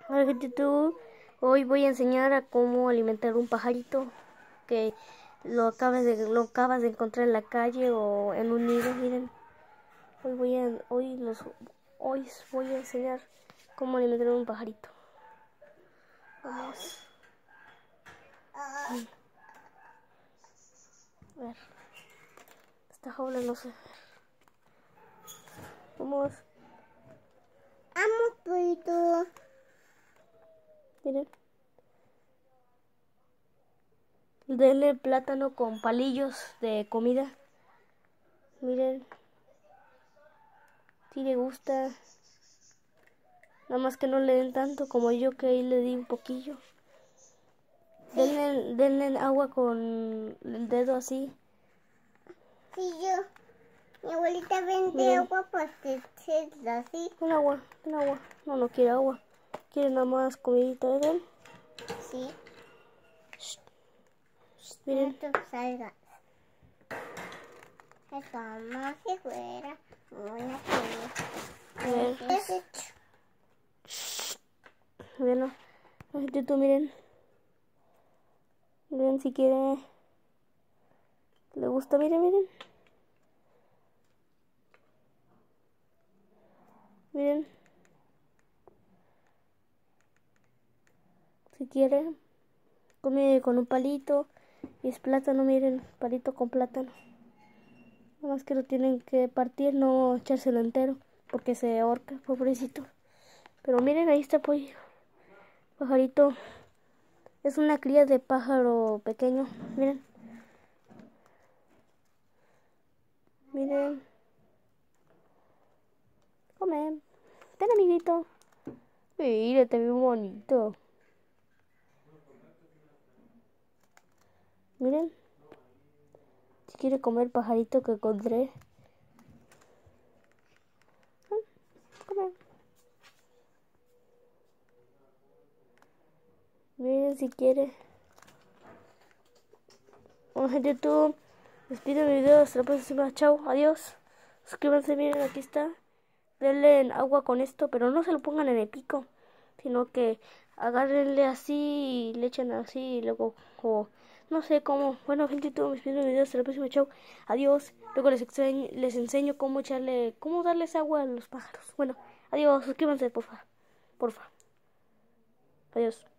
Hola gente, hoy voy a enseñar a cómo alimentar un pajarito que lo acabas de encontrar en la calle o en un nido. Miren, hoy voy a enseñar cómo alimentar un pajarito. Vamos. A ver, esta jaula no sé. Vamos. Amo pollito. Miren. Denle plátano con palillos de comida. Miren. Si le gusta. Nada más que no le den tanto como yo, que ahí le di un poquillo. Denle agua con el dedo así. Sí, mi abuelita vende Miren. agua pastecera, así. Un agua. No quiere agua. Quiere nada más comidita, ¿verdad? Sí. Miren. No te salgas. Es como si fuera una A ver. película. Bueno, miren. Miren si quiere. ¿Le gusta? Miren. Miren. Si quiere. Come con un palito. Y es plátano, miren. Palito con plátano. Nada más que lo tienen que partir, no echárselo entero. Porque se ahorca, pobrecito. Pero miren, ahí está pajarito. Es una cría de pájaro pequeño. Miren. Come. Ten, amiguito. Mira, te veo bonito. Miren. Si quiere comer pajarito que encontré. Come. Miren si quiere. Bueno, YouTube. Les pido mi video. Hasta la próxima. Chao. Adiós. Suscríbanse. Miren, aquí está. Denle agua con esto, pero no se lo pongan en el pico, sino que agárrenle así y le echan así y luego, no sé cómo. Bueno, gente, todos mis videos, hasta la próxima, chao, adiós. Luego les enseño cómo darles agua a los pájaros. Bueno, adiós, suscríbanse, porfa. Adiós.